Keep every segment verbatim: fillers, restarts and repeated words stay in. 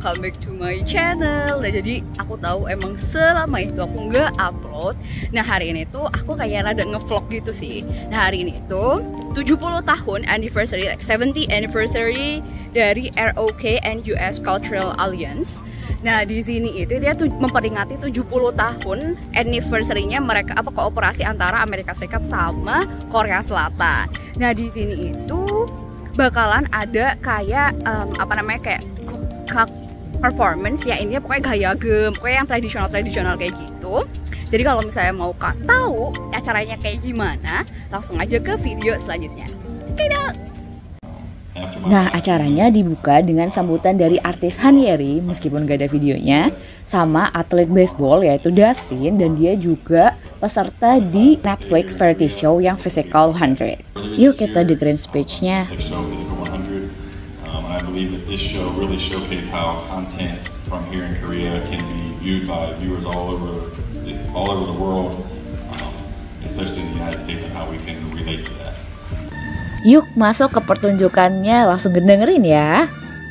welcome back to my channel. Nah jadi aku tahu emang selama itu aku nggak upload. Nah hari ini tuh aku kayak rada ngevlog gitu sih. Nah hari ini tuh tujuh puluh tahun anniversary, like seventy anniversary dari R O K and U S Cultural Alliance. Nah di sini itu dia tuh memperingati tujuh puluh tahun anniversary-nya mereka apa kooperasi antara Amerika Serikat sama Korea Selatan. Nah di sini itu bakalan ada kayak um, apa namanya kayak performance ya, ini pokoknya gaya gem, pokoknya yang tradisional-tradisional kayak gitu. Jadi kalau misalnya mau kak tahu acaranya kayak gimana, langsung aja ke video selanjutnya. Check it out. Nah, acaranya dibuka dengan sambutan dari artis Hanieri, meskipun gak ada videonya, sama atlet baseball yaitu Dustin, dan dia juga peserta di Netflix variety show yang Physical one hundred. Yuk kita dengerin speech-nya. I believe that this show really showcased how content from here in Korea can be viewed by viewers all over all over the world, um, especially in the United States, and how we can relate to that. Yuk masuk ke pertunjukannya, langsung dengerin ya.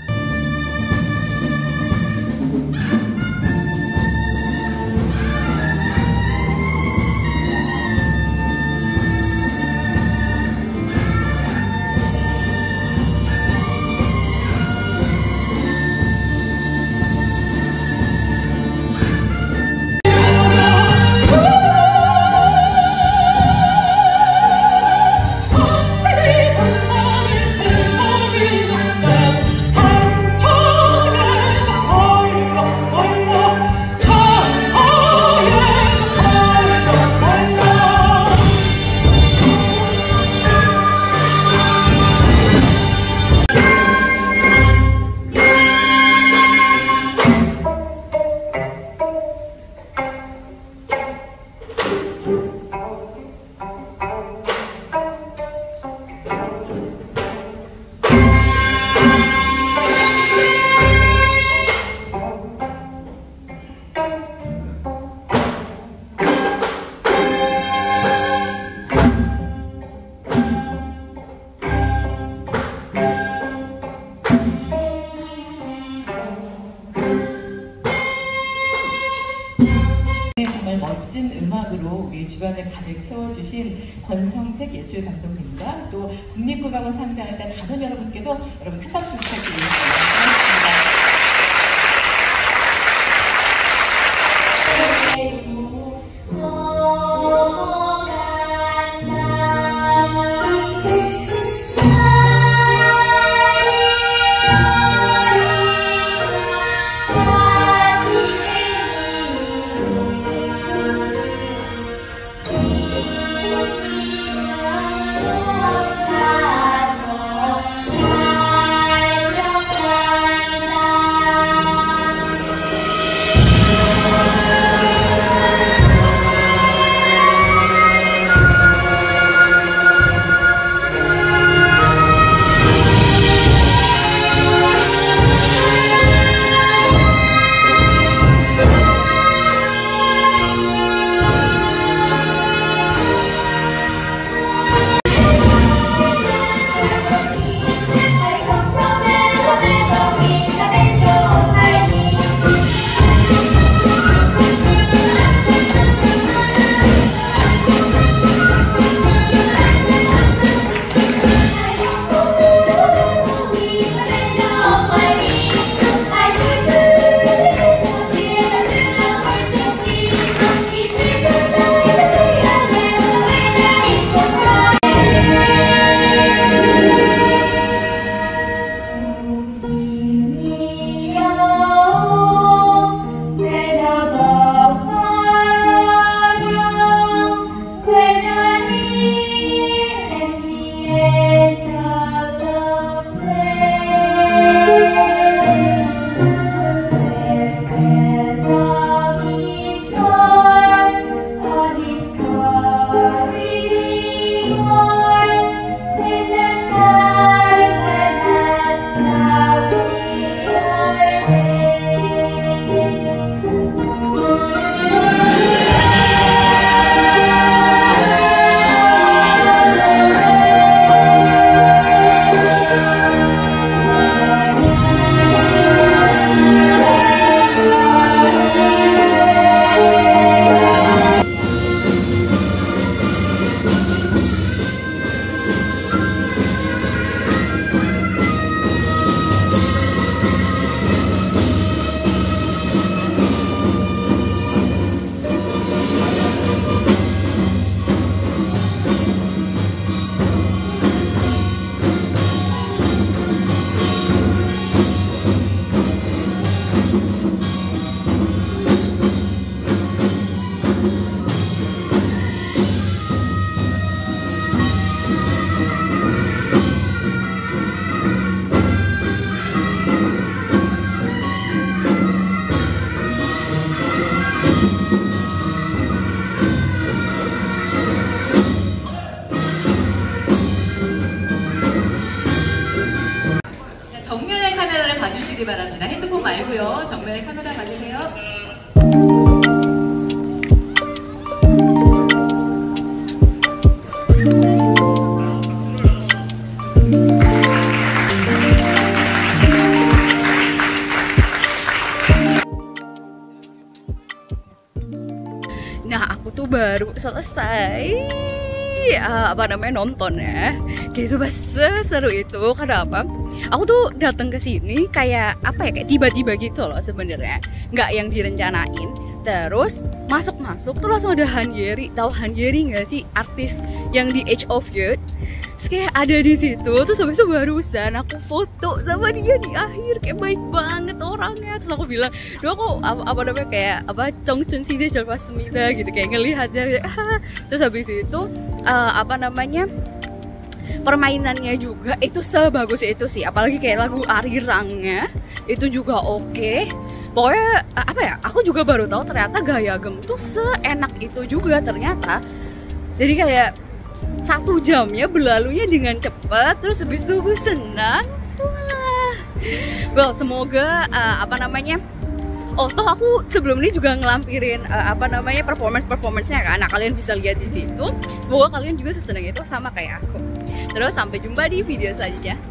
정말 멋진 음악으로 우리 주변을 가득 채워주신 권성택 예술감독님과 또 국립국악원 창단했던 단원 여러분께도 여러분 큰 박수 부탁드리겠습니다. 고맙습니다. Bye. 주시기 바랍니다. 핸드폰 말고요. 정면에 카메라 봐주세요. Nah, aku tuh baru selesai uh, apa namanya nonton ya. Kayak coba seseru itu. Karena apa? Aku tuh datang ke sini kayak apa ya? Kayak tiba-tiba gitu loh sebenarnya. Nggak yang direncanain. Terus masuk-masuk tuh langsung ada Han Ye-ri. Tahu Han Ye-ri nggak sih? Artis yang di Age of Youth. Terus kayak ada di situ, terus habis itu barusan aku foto sama dia di akhir, kayak baik banget orangnya. Terus aku bilang, duh aku apa, apa namanya kayak apa Chongchun sih dia jalpa semida gitu, kayak ngelihatnya. Ah. Terus habis itu uh, apa namanya permainannya juga itu sebagus itu sih, apalagi kayak lagu Arirangnya itu juga oke. Okay. Pokoknya apa ya, aku juga baru tahu ternyata Gaya Gem tuh seenak itu juga ternyata. Jadi kayak satu jamnya berlalunya dengan cepat, terus habis itu gue senang. Wah. Well, semoga uh, apa namanya, oh toh aku sebelum ini juga ngelampirin uh, apa namanya performance-performance-nya kan. Nah, kalian bisa lihat di situ. Semoga kalian juga sesenang itu sama kayak aku. Terus sampai jumpa di video selanjutnya.